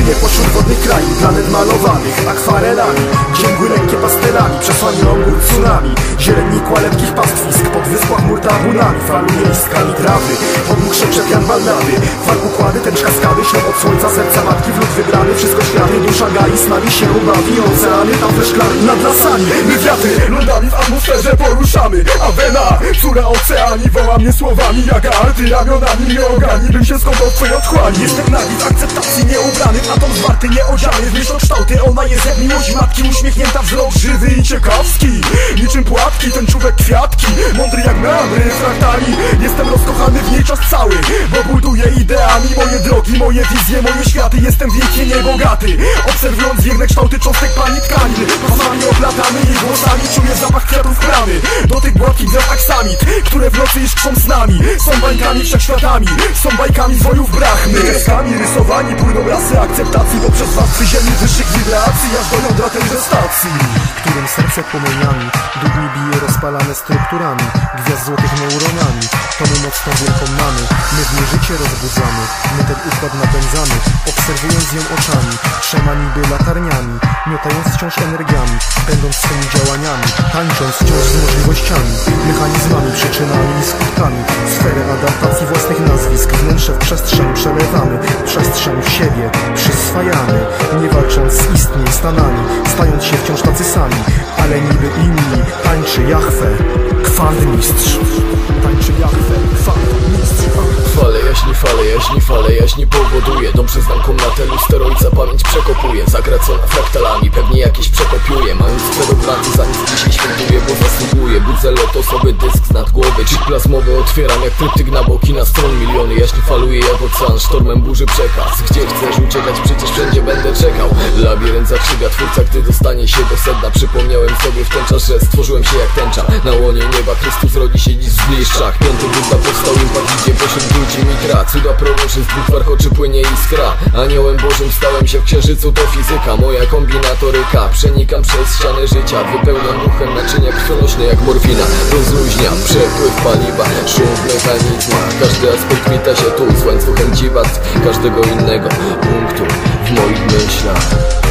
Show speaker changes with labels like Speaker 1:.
Speaker 1: Płynie pośród wodnych krain, planet malowanych akwarelami, księgły lekkie pastelami, przesłanie ogór tsunami, zieleniku lekkich pastwisk, pod wyspach chmur tabunami, faluje iskami trawy, podmuch szepcze pian balnady, fal układy, tęcz kaskady, ślub od słońca, serca matki, wlód wybrany, wszystko światy, dusza gali, z nami się ubawi, oceany, tam we szklany, nad lasami, my wiatry, lądami w atmosferze poruszamy, a wena, córa oceani, woła mnie słowami, jak arty, ramionami nie ogani, bym się skąpał w twojej otchłani. Jestem nagi w akceptacji, nieubrany, w atom zwarty, nieodziany, w myślokształty, ona jest jak miłość matki, uśmiechnięta, wzrok żywy i ciekawski, niczym płatki, tęczówek kwiatki, mądry jak meandry, fraktali, jestem rozkochany w niej czas cały, bo buduję ideami, moje drogi, moje wizje, moje światy, jestem wielkie niebogaty, obserwując wierne kształty cząstek pani tkanin, pasami oplatamy jej głosami, czuję zapach kwiatów kramy, do tych gładkich wiatr aksamit, które w nocy iskrzą z nami, są bańkami wszechświatami, są bajkami z wojów brachmy, kreskami rysowani, płyną rasy akceptacji, poprzez warstwy ziemi wyższych wibracji, aż do jądra tejże stacji,
Speaker 2: w którym serce płomieniami dudni bije rozpalane strukturami gwiazd złotych neuronami. To my moc tą wielką mamy, my w niej życie rozbudzamy, my ten układ napędzamy, obserwując ją oczami, trzema niby latarniami, miotając wciąż energiami, będąc swymi działaniami, tańcząc wciąż z możliwościami, mechanizmami, przyczynami i skutkami, sferę adaptacji własnych nazwisk, wnętrze w przestrzeń przelewamy, przestrzeń w siebie przyswajamy, nie walcząc z istnień stanami, stając się wciąż tacy sami, ale niby inni, tańczy Jahwe, kwantmistrz. Tańczy Jahwe, kwantmistrz.
Speaker 3: Fale jaśni powoduje. Dobrze znam komnatę lusterojca, pamięć przekopuje. Zagracona fraktalami, pewnie jakieś przekopiuje. Mając sferoglaty, za nic dzisiaj świętuję, bo zasługuje. Budzę lotosowy dysk z nad głowy, chip plazmowy otwieram jak tryptyk na boki, na stron miliony. Jaśni faluje jak ocean, sztormem burzy przekaz. Gdzie chcesz uciekać, przecież wszędzie będę czekał. Labirynt zakrzyga twórca, gdy dostanie się do sedna. Przypomniałem sobie w ten czas, że stworzyłem się jak tęcza na łonie nieba. Chrystus rodzi się dziś w zgliszczach. Piąty Buddha powstał, impact idzie pośród ludzi mi gra. Cuda proroczy, z dwóch warchoczy płynie iskra. Aniołem Bożym stałem się w księżycu, to fizyka, moja kombinatoryka. Przenikam przez ściany życia, wypełniam duchem naczynia krwionośne jak morfina. Rozluźniam przepływ paliwa, szum w mechanizmach. Każdy aspekt wita się tu z łańcuchem dziwactw każdego innego punktu w moich myślach.